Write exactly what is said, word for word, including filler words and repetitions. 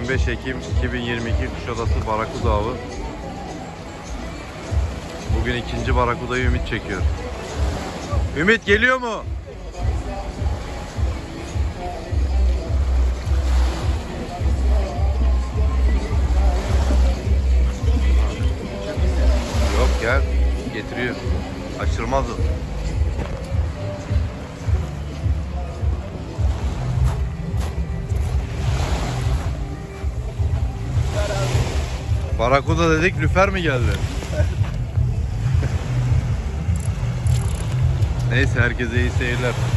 yirmi beş Ekim iki bin yirmi iki Kuşadası Barakuda avı. Bugün ikinci Barakuda'yı Ümit çekiyor. Ümit geliyor mu? Yok, gel getiriyor. Açılmaz o. Barakuda dedik, lüfer mi geldi? Neyse, herkese iyi seyirler.